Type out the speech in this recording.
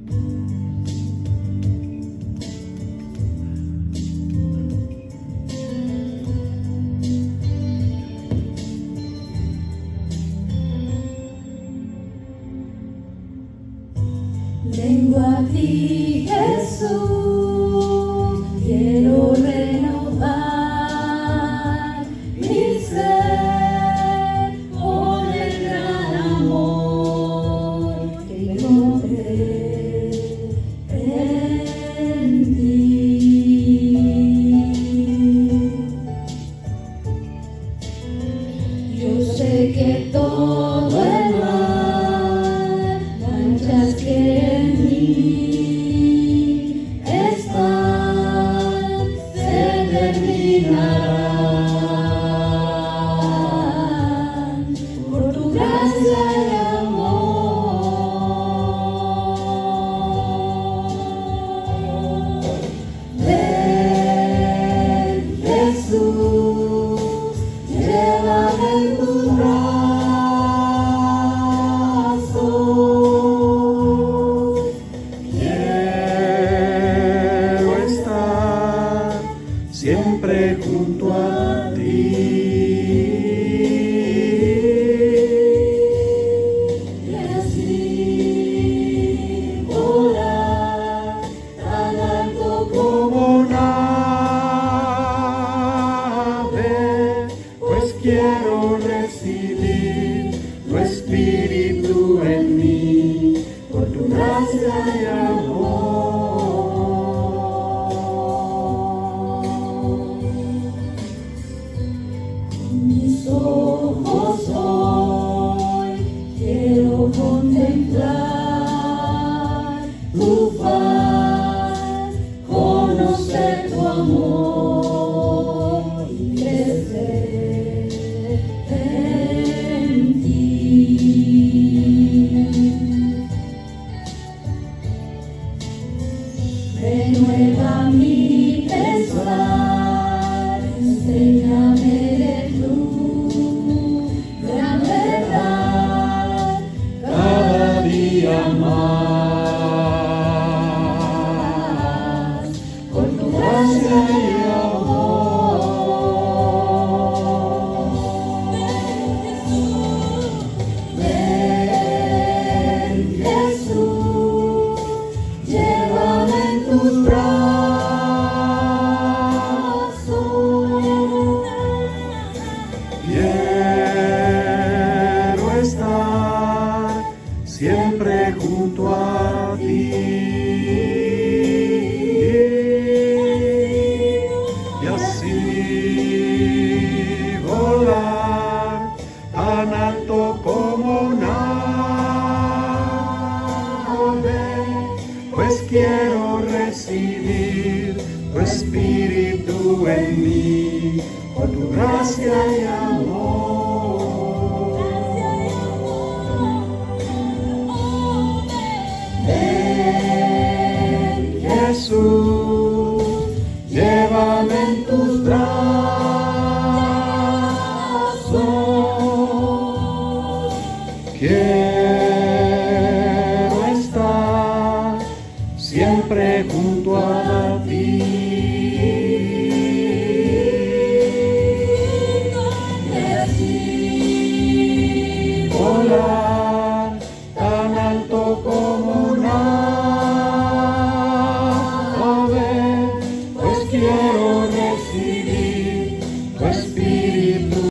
Vengo a ti, Jesús, quiero renovar mi ser con el gran amor que encontré en ti. Yo sé que todo el mal, manchas que por tu gracia y amor. Ven, Jesús, llévame en tus brazos. Quiero estar siempre junto a ti. Y así volar tan alto Como un ave, pues quiero recibir tu espíritu en mí, por tu gracia y amor. mis ojos hoy quiero contemplar tu faz, conocer tu amor y crecer en ti. Renueva mi pensar, enséñame de tu gran verdad, Cada día más, con tu gracia y amor. Ven, Jesús, llévame en tus brazos. quiero estar siempre junto a ti. Y así volar tan alto como un ave, pues quiero recibir tu espíritu en mí, por tu gracia y amor. Ven, Jesús, llévame en tus brazos. Quiero estar siempre junto a ti. y así Volar tan alto como un ave, pues quiero recibir